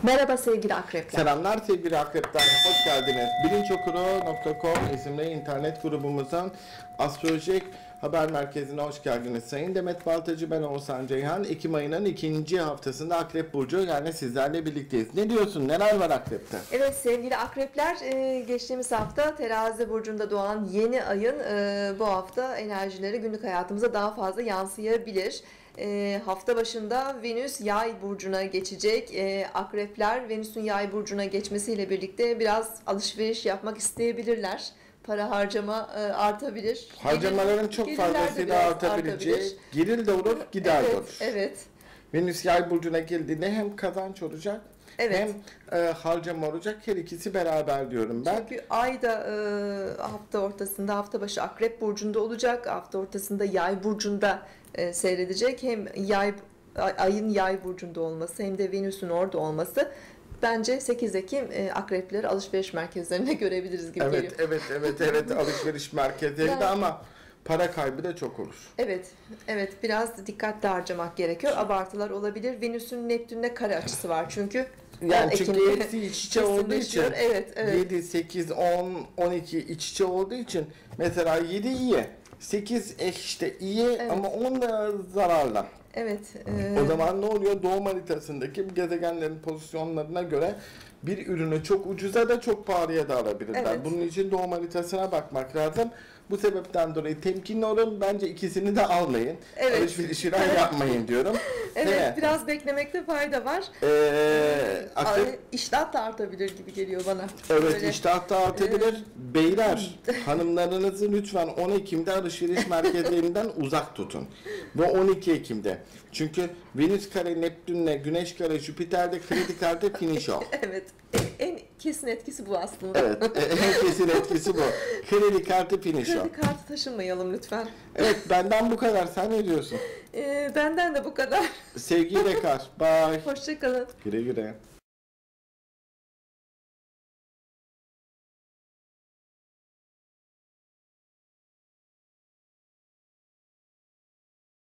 Merhaba sevgili akrepler. Selamlar sevgili akrepler, hoş geldiniz. Bilinçokuru.com isimli internet grubumuzun astrolojik haber merkezine hoş geldiniz. Sayın Demet Baltacı, ben Oğuzhan Ceyhan. Ekim ayının ikinci haftasında Akrep Burcu, yani sizlerle birlikteyiz. Ne diyorsun, neler var Akrep'te? Evet sevgili akrepler, geçtiğimiz hafta Terazi Burcu'nda doğan yeni ayın bu hafta enerjileri günlük hayatımıza daha fazla yansıyabilir. Hafta başında Venüs Yay burcuna geçecek. Akrepler Venüs'ün Yay burcuna geçmesiyle birlikte biraz alışveriş yapmak isteyebilirler. Para harcama artabilir. Harcamaların çok fazlasıyla artabilecek. Geril de olur, gider de olur. Evet. Venüs Yay burcuna geldiğinde hem kazanç olacak, Evet. hem harcama olacak. Her ikisi beraber diyorum ben. Çünkü ay da hafta ortasında, hafta başı Akrep burcunda olacak. Hafta ortasında Yay burcunda seyredecek. Hem ayın Yay burcunda olması hem de Venüs'ün orada olması. Bence 8 Ekim akrepleri alışveriş merkezlerinde görebiliriz gibi geliyor. Evet alışveriş merkezlerinde ama para kaybı da çok olur. Evet biraz dikkatli harcamak gerekiyor. Abartılar olabilir. Venüs'ün Neptün'le kare açısı var çünkü. Yani çünkü hepsi iç içe olduğu için. Evet. 7, 8, 10, 12 iç içe olduğu için mesela 7 iyi. 8 işte iyi ama 10 da zararlı. Evet. O zaman ne oluyor? Doğum haritasındaki gezegenlerin pozisyonlarına göre bir ürünü çok ucuza da çok pahalıya da alabilirler. Evet. Bunun için doğum haritasına bakmak lazım. Bu sebepten dolayı temkinli olun. Bence ikisini de almayın. Evet. Alışverişler yapmayın diyorum. Evet, biraz beklemekte fayda var. İştah da artabilir gibi geliyor bana. Evet, iştah da artabilir. Beyler, hanımlarınızı lütfen 10 Ekim'de alışveriş merkezlerinden uzak tutun. Ve 12 Ekim'de. Çünkü Venüs kare Neptün'le Güneş kare Jüpiter'de kredi kartı finish off. Evet, en kesin etkisi bu aslında. Evet, en kesin etkisi bu. Kredi kartı finish off. Kredi kartı taşınmayalım lütfen. Evet, benden bu kadar. Sen ne diyorsun? Benden de bu kadar. Sevgiyle kal. Bye. Hoşça kalın. Güle güle.